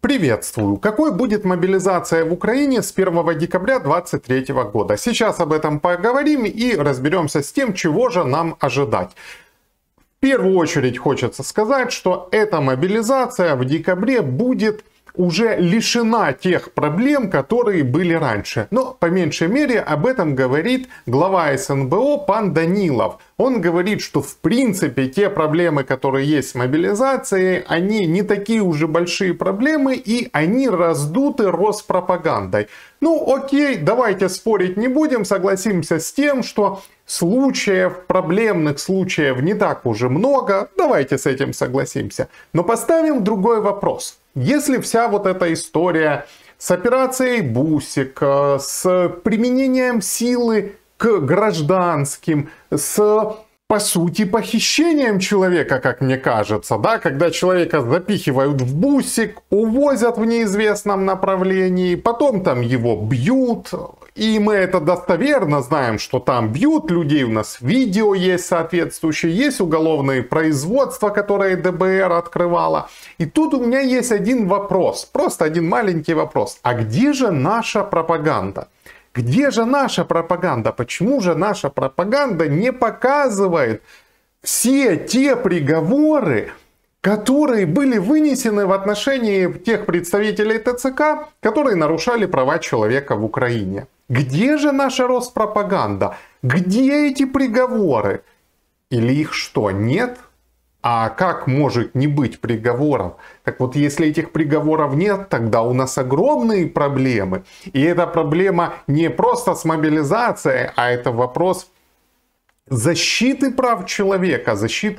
Приветствую! Какой будет мобилизация в Украине с 1 декабря 2023 года? Сейчас об этом поговорим и разберемся с тем, чего же нам ожидать. В первую очередь хочется сказать, что эта мобилизация в декабре будет уже лишена тех проблем, которые были раньше. Но, по меньшей мере, об этом говорит глава СНБО пан Данилов. Он говорит, что в принципе те проблемы, которые есть с мобилизацией, они не такие уже большие проблемы и они раздуты Роспропагандой. Ну окей, давайте спорить не будем, согласимся с тем, что проблемных случаев не так уже много. Давайте с этим согласимся. Но поставим другой вопрос. Если вся вот эта история с операцией Бусик, с применением силы к гражданским, с, по сути, похищением человека, как мне кажется, да, когда человека запихивают в бусик, увозят в неизвестном направлении, потом там его бьют, и мы это достоверно знаем, что там бьют людей, у нас видео есть соответствующее, есть уголовные производства, которые ДБР открывала. И тут у меня есть один вопрос, просто один маленький вопрос. А где же наша пропаганда? Где же наша пропаганда? Почему же наша пропаганда не показывает все те приговоры, которые были вынесены в отношении тех представителей ТЦК, которые нарушали права человека в Украине? Где же наша Роспропаганда? Где эти приговоры? Или их что, нет? А как может не быть приговоров? Так вот, если этих приговоров нет, тогда у нас огромные проблемы. И эта проблема не просто с мобилизацией, а это вопрос защиты прав человека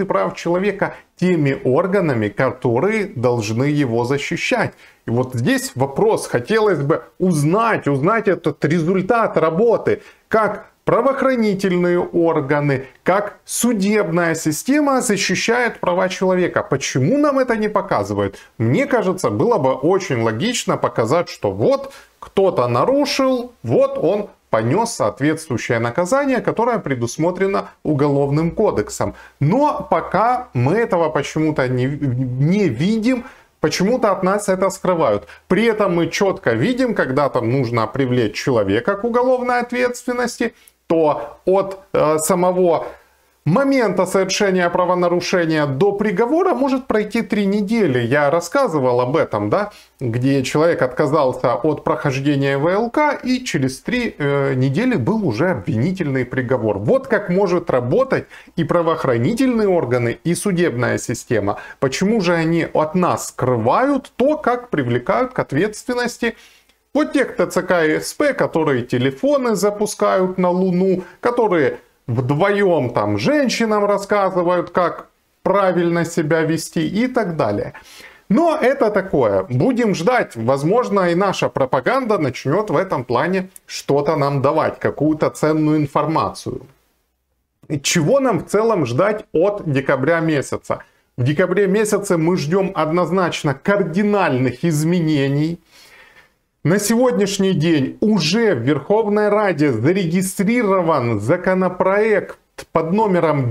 теми органами, которые должны его защищать. И вот здесь вопрос, хотелось бы узнать этот результат работы, как правоохранительные органы, как судебная система защищает права человека. Почему нам это не показывают? Мне кажется, было бы очень логично показать, что вот кто-то нарушил, вот он понес соответствующее наказание, которое предусмотрено Уголовным кодексом. Но пока мы этого почему-то не видим, почему-то от нас это скрывают. При этом мы четко видим, когда там нужно привлечь человека к уголовной ответственности, то от самого момента совершения правонарушения до приговора может пройти 3 недели. Я рассказывал об этом, да, где человек отказался от прохождения ВЛК и через 3 недели был уже обвинительный приговор. Вот как может работать и правоохранительные органы, и судебная система. Почему же они от нас скрывают то, как привлекают к ответственности вот тех ТЦК и СП, которые телефоны запускают на Луну, которые вдвоем там женщинам рассказывают, как правильно себя вести и так далее. Но это такое. Будем ждать. Возможно, и наша пропаганда начнет в этом плане что-то нам давать, какую-то ценную информацию. И чего нам в целом ждать от декабря месяца? В декабре месяце мы ждем однозначно кардинальных изменений. На сегодняшний день уже в Верховной Раде зарегистрирован законопроект под номером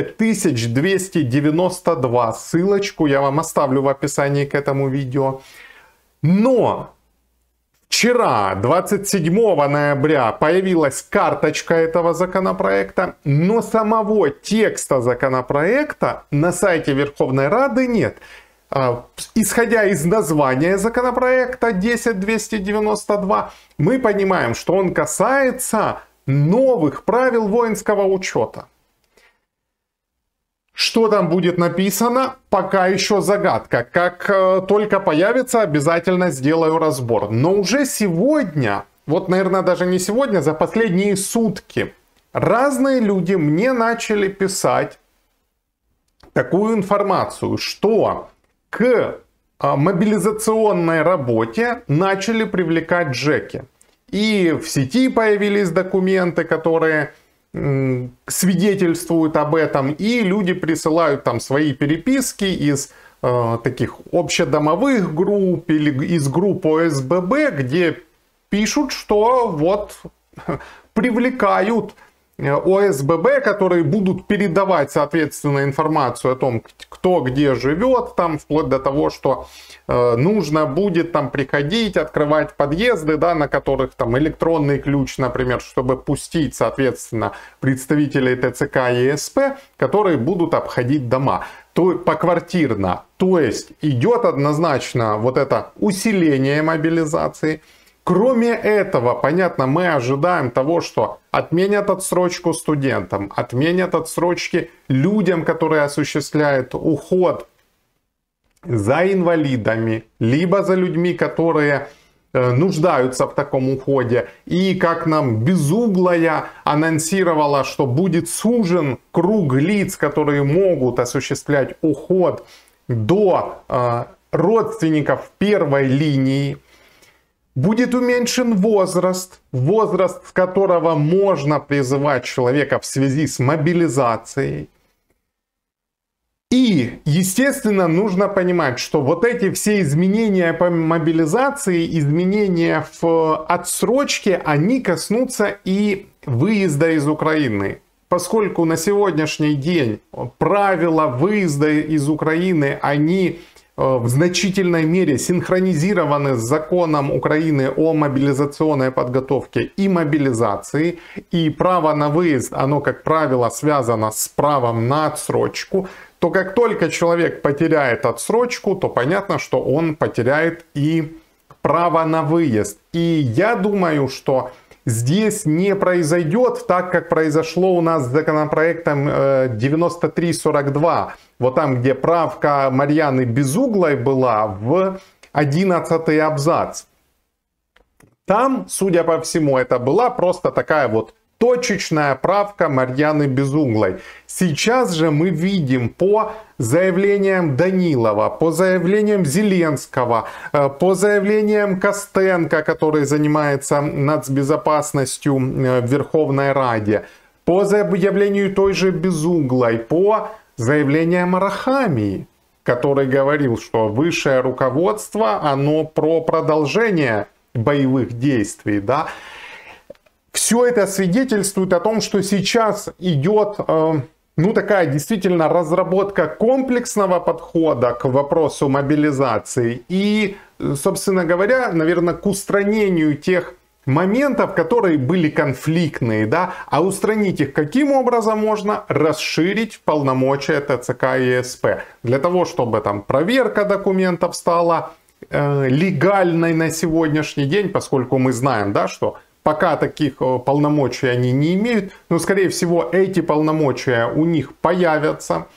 10292. Ссылочку я вам оставлю в описании к этому видео. Но вчера, 27 ноября, появилась карточка этого законопроекта, но самого текста законопроекта на сайте Верховной Рады нет. Исходя из названия законопроекта 10292, мы понимаем, что он касается новых правил воинского учета. Что там будет написано, пока еще загадка. Как только появится, обязательно сделаю разбор. Но уже сегодня, вот, наверное, даже не сегодня, за последние сутки, разные люди мне начали писать такую информацию, что к мобилизационной работе начали привлекать ЖЭКи. И в сети появились документы, которые свидетельствуют об этом. И люди присылают там свои переписки из таких общедомовых групп или из групп ОСББ, где пишут, что вот привлекают ОСББ, которые будут передавать, соответственно, информацию о том, кто где живет, там, вплоть до того, что нужно будет там приходить, открывать подъезды, да, на которых там электронный ключ, например, чтобы пустить, соответственно, представителей ТЦК и СП, которые будут обходить дома. Поквартирно. То есть идет однозначно вот это усиление мобилизации. Кроме этого, понятно, мы ожидаем того, что отменят отсрочку студентам, отменят отсрочки людям, которые осуществляют уход за инвалидами, либо за людьми, которые нуждаются в таком уходе. И как нам Безуглая анонсировала, что будет сужен круг лиц, которые могут осуществлять уход до родственников первой линии. Будет уменьшен возраст, с которого можно призывать человека в связи с мобилизацией. И, естественно, нужно понимать, что вот эти все изменения по мобилизации, изменения в отсрочке, они коснутся и выезда из Украины. Поскольку на сегодняшний день правила выезда из Украины, они в значительной мере синхронизированы с законом Украины о мобилизационной подготовке и мобилизации. И право на выезд, оно, как правило, связано с правом на отсрочку. То как только человек потеряет отсрочку, то понятно, что он потеряет и право на выезд. И я думаю, что здесь не произойдет так, как произошло у нас с законопроектом 9342. Вот там, где правка Марьяны Безуглой была в 11-й абзац. Там, судя по всему, это была просто такая вот точечная правка Марьяны Безуглой. Сейчас же мы видим по заявлениям Данилова, по заявлениям Зеленского, по заявлениям Костенко, который занимается нацбезопасностью в Верховной Раде, по заявлению той же Безуглой, по заявлениям Арахамии, который говорил, что высшее руководство, оно про продолжение боевых действий, да. Все это свидетельствует о том, что сейчас идет, такая действительно разработка комплексного подхода к вопросу мобилизации. И, собственно говоря, наверное, к устранению тех моментов, которые были конфликтные, да, а устранить их каким образом можно? Расширить полномочия ТЦК и СП. Для того, чтобы там проверка документов стала легальной на сегодняшний день, поскольку мы знаем, да, что пока таких полномочий они не имеют, но, скорее всего, эти полномочия у них появятся.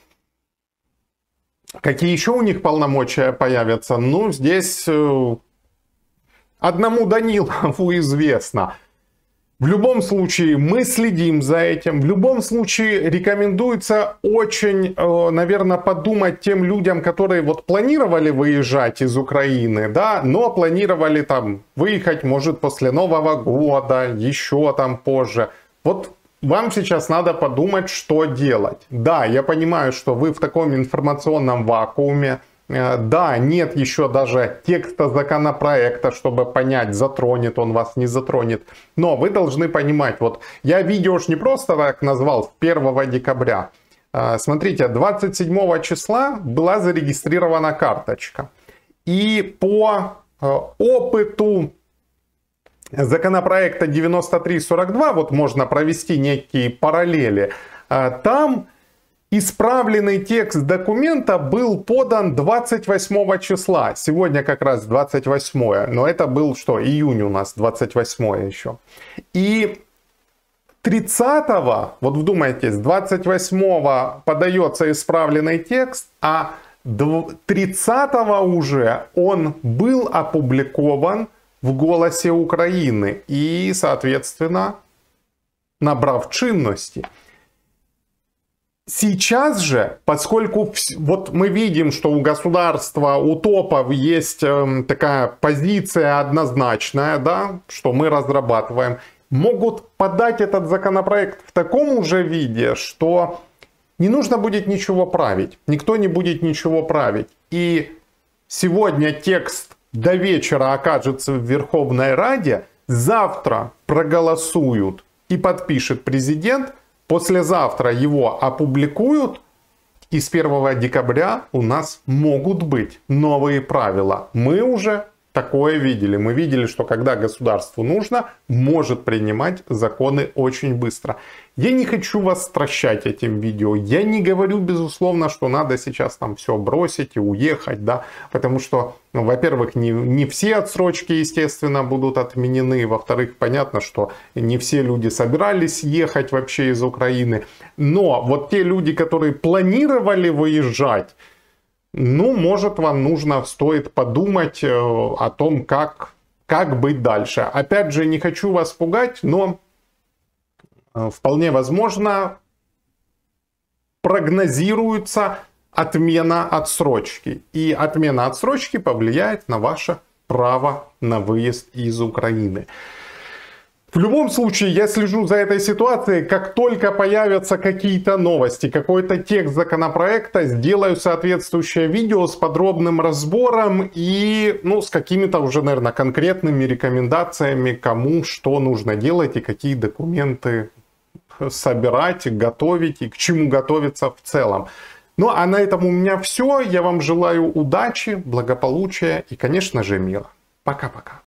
Какие еще у них полномочия появятся? Ну, здесь одному Данилову известно. В любом случае, мы следим за этим. В любом случае, рекомендуется очень, наверное, подумать тем людям, которые вот планировали выезжать из Украины, да, но планировали там выехать, может, после Нового года, еще там позже. Вот вам сейчас надо подумать, что делать. Да, я понимаю, что вы в таком информационном вакууме. Да, нет еще даже текста законопроекта, чтобы понять, затронет он вас, не затронет. Но вы должны понимать, вот я видео ж не просто так назвал 1 декабря. Смотрите, 27 числа была зарегистрирована карточка. И по опыту законопроекта 9342, вот можно провести некие параллели, там исправленный текст документа был подан 28 числа. Сегодня как раз 28. Но это был что? Июнь у нас 28 еще. И 30-го, вот вдумайтесь, 28-го подается исправленный текст, а 30-го уже он был опубликован в «Голосе Украины» и, соответственно, набрав чинности. Сейчас же, поскольку вот мы видим, что у государства, у топов есть такая позиция однозначная, да, что мы разрабатываем, могут подать этот законопроект в таком уже виде, что не нужно будет ничего править, никто не будет ничего править. И сегодня текст до вечера окажется в Верховной Раде, завтра проголосуют и подпишет президент, послезавтра его опубликуют, и с 1 декабря у нас могут быть новые правила. Мы уже такое видели. Мы видели, что когда государству нужно, может принимать законы очень быстро. Я не хочу вас стращать этим видео. Я не говорю, безусловно, что надо сейчас там все бросить и уехать, да, потому что, ну, во-первых, не все отсрочки, естественно, будут отменены. Во-вторых, понятно, что не все люди собирались ехать вообще из Украины. Но вот те люди, которые планировали выезжать, ну, может, вам стоит подумать о том, как быть дальше. Опять же, не хочу вас пугать, но вполне возможно прогнозируется отмена отсрочки. И отмена отсрочки повлияет на ваше право на выезд из Украины. В любом случае, я слежу за этой ситуацией. Как только появятся какие-то новости, какой-то текст законопроекта, сделаю соответствующее видео с подробным разбором и, ну, с какими-то уже, наверное, конкретными рекомендациями, кому что нужно делать и какие документы собирать, готовить и к чему готовиться в целом. Ну, а на этом у меня все. Я вам желаю удачи, благополучия и, конечно же, мира. Пока-пока.